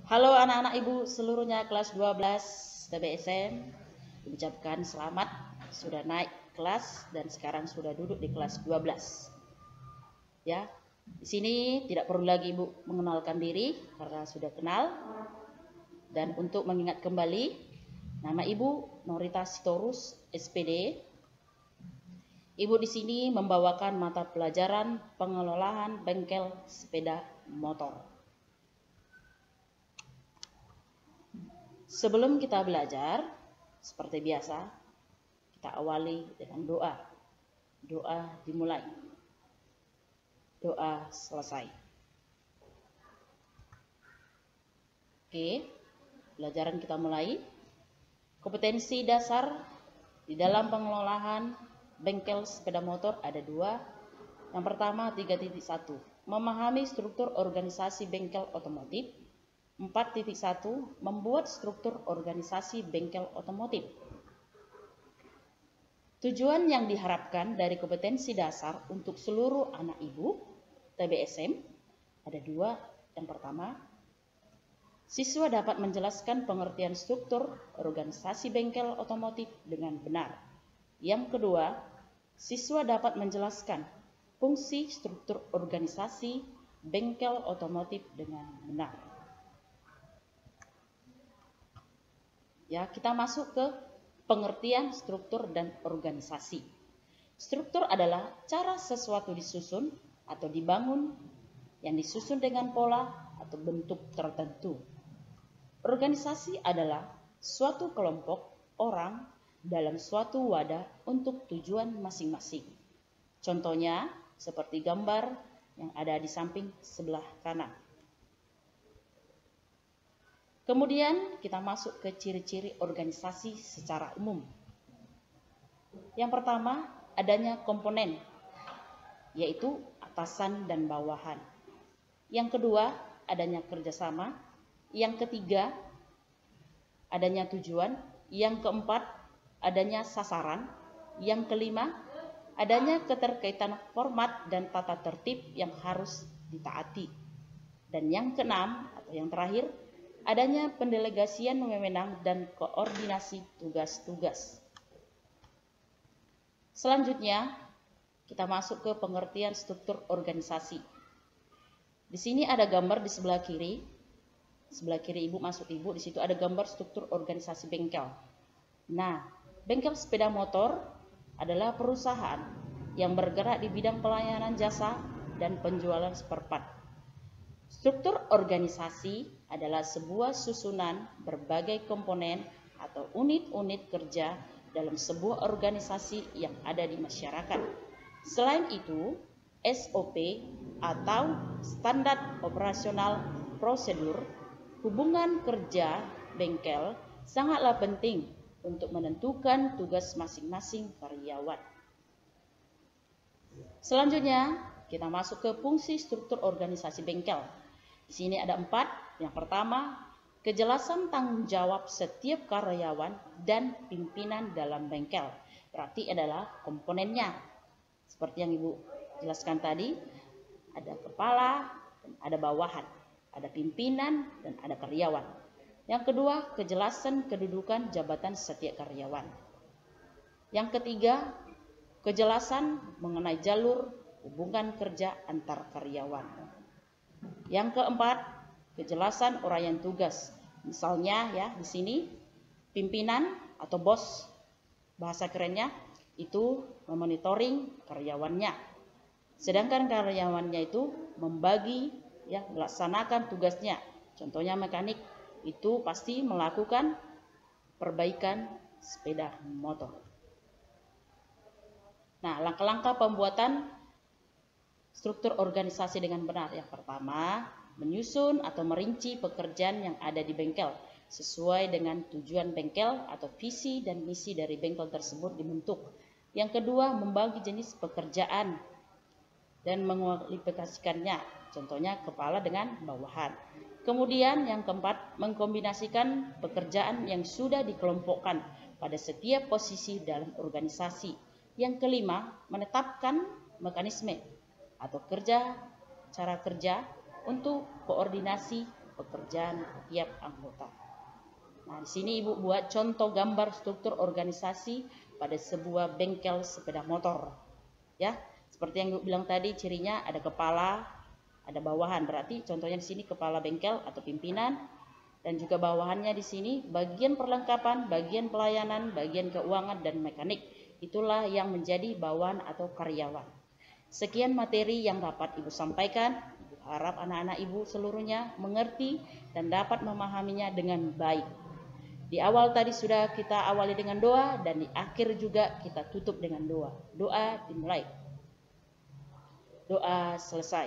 Halo anak-anak ibu seluruhnya kelas 12 TBSM. Ucapkan selamat sudah naik kelas dan sekarang sudah duduk di kelas 12. Ya, di sini tidak perlu lagi ibu mengenalkan diri karena sudah kenal. Dan untuk mengingat kembali, nama ibu Norita Sitorus SPD. Ibu di sini membawakan mata pelajaran pengelolaan bengkel sepeda motor. Sebelum kita belajar, seperti biasa, kita awali dengan doa. Doa dimulai. Doa selesai. Oke, pelajaran kita mulai. Kompetensi dasar di dalam pengelolaan bengkel sepeda motor ada dua. Yang pertama 3.1, memahami struktur organisasi bengkel otomotif. 4.1, membuat struktur organisasi bengkel otomotif. Tujuan yang diharapkan dari kompetensi dasar untuk seluruh anak ibu TBSM ada dua. Yang pertama, siswa dapat menjelaskan pengertian struktur organisasi bengkel otomotif dengan benar. Yang kedua, siswa dapat menjelaskan fungsi struktur organisasi bengkel otomotif dengan benar. Ya, kita masuk ke pengertian struktur dan organisasi. Struktur adalah cara sesuatu disusun atau dibangun yang disusun dengan pola atau bentuk tertentu. Organisasi adalah suatu kelompok orang dalam suatu wadah untuk tujuan masing-masing. Contohnya seperti gambar yang ada di samping sebelah kanan. Kemudian kita masuk ke ciri-ciri organisasi secara umum. Yang pertama, adanya komponen, yaitu atasan dan bawahan. Yang kedua, adanya kerjasama. Yang ketiga, adanya tujuan. Yang keempat, adanya sasaran. Yang kelima, adanya keterkaitan format dan tata tertib yang harus ditaati. Dan yang keenam, atau yang terakhir, adanya pendelegasian wewenang dan koordinasi tugas-tugas. Selanjutnya, kita masuk ke pengertian struktur organisasi. Di sini ada gambar di sebelah kiri. Sebelah kiri ibu masuk ibu, di situ ada gambar struktur organisasi bengkel. Nah, bengkel sepeda motor adalah perusahaan yang bergerak di bidang pelayanan jasa dan penjualan spare part. Struktur organisasi adalah sebuah susunan berbagai komponen atau unit-unit kerja dalam sebuah organisasi yang ada di masyarakat. Selain itu, SOP atau standar operasional prosedur hubungan kerja bengkel sangatlah penting untuk menentukan tugas masing-masing karyawan. Selanjutnya, kita masuk ke fungsi struktur organisasi bengkel. Di sini ada 4. Yang pertama, kejelasan tanggung jawab setiap karyawan dan pimpinan dalam bengkel. Berarti adalah komponennya. Seperti yang Ibu jelaskan tadi, ada kepala, ada bawahan, ada pimpinan, dan ada karyawan. Yang kedua, kejelasan kedudukan jabatan setiap karyawan. Yang ketiga, kejelasan mengenai jalur hubungan kerja antar karyawan. Yang keempat, kejelasan uraian tugas. Misalnya ya di sini pimpinan atau bos, bahasa kerennya itu memonitoring karyawannya. Sedangkan karyawannya itu membagi ya melaksanakan tugasnya. Contohnya mekanik itu pasti melakukan perbaikan sepeda motor. Nah, langkah-langkah pembuatan struktur organisasi dengan benar. Yang pertama, menyusun atau merinci pekerjaan yang ada di bengkel sesuai dengan tujuan bengkel atau visi dan misi dari bengkel tersebut dibentuk. Yang kedua, membagi jenis pekerjaan dan mengualifikasikannya. Contohnya kepala dengan bawahan. Kemudian yang keempat, mengkombinasikan pekerjaan yang sudah dikelompokkan pada setiap posisi dalam organisasi. Yang kelima, menetapkan mekanisme atau cara kerja untuk koordinasi pekerjaan tiap anggota. Nah, di sini Ibu buat contoh gambar struktur organisasi pada sebuah bengkel sepeda motor. Ya, seperti yang Ibu bilang tadi, cirinya ada kepala, ada bawahan. Berarti contohnya di sini kepala bengkel atau pimpinan, dan juga bawahannya di sini bagian perlengkapan, bagian pelayanan, bagian keuangan dan mekanik. Itulah yang menjadi bawahan atau karyawan. Sekian materi yang dapat Ibu sampaikan. Ibu harap anak-anak Ibu seluruhnya mengerti dan dapat memahaminya dengan baik. Di awal tadi sudah kita awali dengan doa, dan di akhir juga kita tutup dengan doa. Doa dimulai. Doa selesai.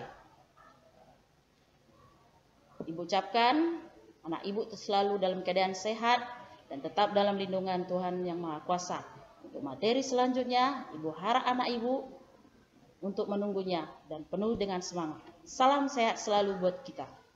Ibu ucapkan anak Ibu selalu dalam keadaan sehat dan tetap dalam lindungan Tuhan Yang Maha Kuasa. Untuk materi selanjutnya, Ibu harap anak Ibu untuk menunggunya dan penuh dengan semangat. Salam sehat selalu buat kita.